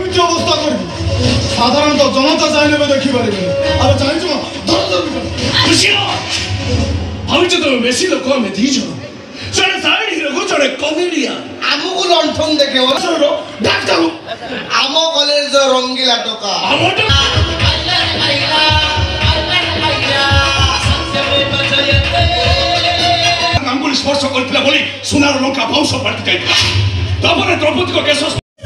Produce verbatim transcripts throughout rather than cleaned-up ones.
କେମିତି ଅବସ୍ଥା କରିବି ସାଧାରଣତଃ ଜନତା ଚାହିଁଲେ ବି ଦେଖିପାରିବେନି ଆରେ ଚାହିଁଛୁ ଭାବୁଛ ତମେ ବେଶୀ ଲୋକ ଆମେ ଦି ଜଣ ଜଣେ ସାଇଡ ହିରୋକୁ ଜଣେ କମେଡିଆନ ଆମକୁ ଲଣ୍ଠନ ଦେଖେଇବ ଡାକ୍ତର ଆମ କଲେଜ ରଙ୍ଗିଲା ଟୋକା ଆଙ୍ଗୁଳି ସ୍ପର୍ଶ କରିଥିଲା ବୋଲି ସୁନାର ଲଙ୍କା ବାଉଁଶ ପାଲଟି ଯାଇଥିଲା ତାପରେ ଦ୍ରୌପଦୀଙ୍କ କେଶ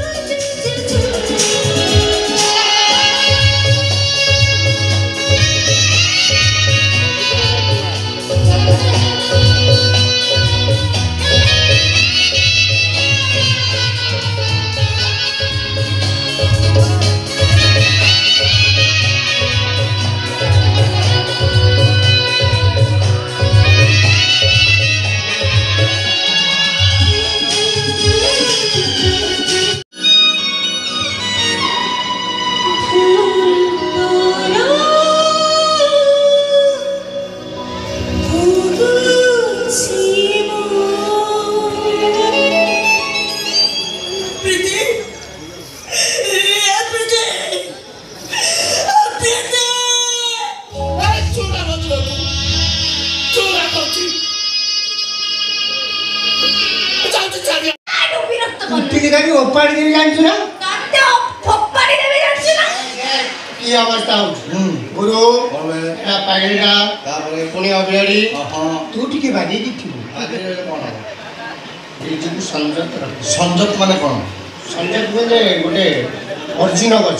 ओपाड़ी देवी जानछु ना काटे फोपाड़ी देवी जानछु ना की अवस्था हो गुरु बोले एटा पागलटा तापरे पुनी अबियाडी हां तू टिके बादी दिथिबु बादी कोन ए जे संजत संजत माने कोन संजत माने गोटे अर्जुन गछ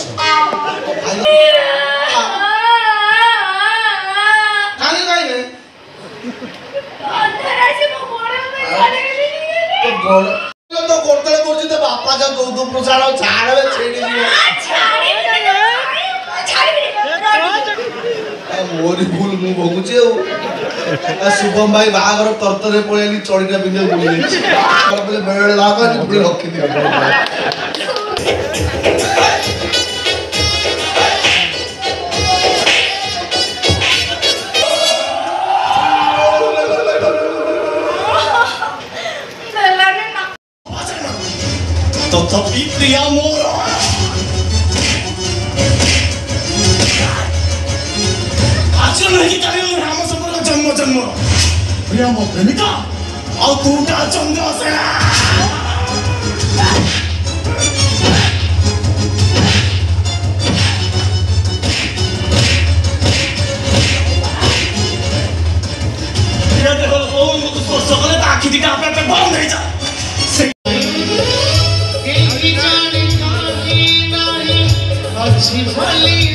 काली गाइले अंधरा से मो बड़ में चले गेली तो बड़ तो कोर्तले पड़छि तो बापा जा दो दो प्रसार छाड़वे छेड़ी दियो छाड़ी छाड़ी मोरी भूल मु भगुचे आ शुभम भाई बागर तरतरे पळेली चोडीटा बिंदे बोली बोले बेळ लागा नि पुरे रखि दियो तथापि प्रिया मोर आज नहीं करे राम संपर्क जन्म जन्म प्रिया मो प्रेमिका और तू का चंद्रसेना प्रिया देखो ओ सकले आखि दिखा अपने पे बंद नहीं जा अच्छी भली